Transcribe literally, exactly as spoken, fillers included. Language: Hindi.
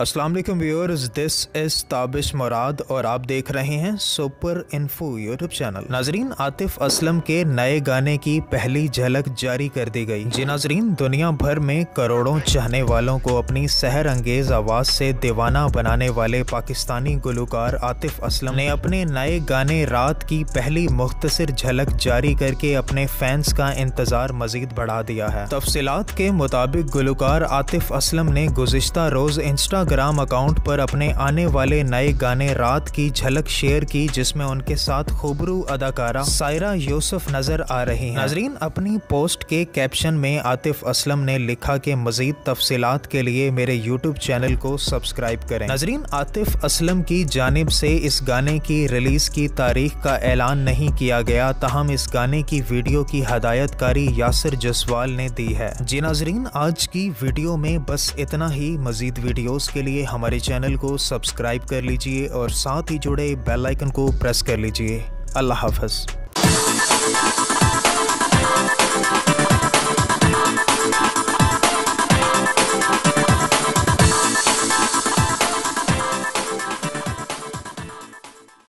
अस्सलाम वालेकुम viewers, this is Tabish Murad और आप देख रहे हैं सुपर इन्फो यूट्यूब चैनल। नाजरीन, आतिफ असलम के नए गाने की पहली झलक जारी कर दी गई। जी नाजरीन, दुनिया भर में करोड़ों चाहने वालों को अपनी सहर अंगेज आवाज से दीवाना बनाने वाले पाकिस्तानी गुलकार आतिफ असलम ने अपने नए गाने रात की पहली मुख्तसर झलक जारी करके अपने फैंस का इंतजार मजीद बढ़ा दिया है। तफसीलात के मुताबिक गुलकार आतिफ असलम ने गुज़िश्ता रोज इंस्टाग्राम अकाउंट पर अपने आने वाले नए गाने रात की झलक शेयर की, जिसमें उनके साथ खूबरू अदाकारा सायरा यूसुफ नजर आ रही हैं। नाजरीन, अपनी पोस्ट के कैप्शन में आतिफ असलम ने लिखा कि मजीद तफसीलात के लिए मेरे यूट्यूब चैनल को सब्सक्राइब करें। नाजरीन, आतिफ असलम की जानिब से इस गाने की रिलीज की तारीख का ऐलान नहीं किया गया, ताहम इस गाने की वीडियो की हदायतकारी यासिर जसवाल ने दी है। जी नाजरीन, आज की वीडियो में बस इतना ही। मजीद वीडियोस के लिए हमारे चैनल को सब्सक्राइब कर लीजिए और साथ ही जुड़े बेल आइकन को प्रेस कर लीजिए। अल्लाह हाफ़िज़।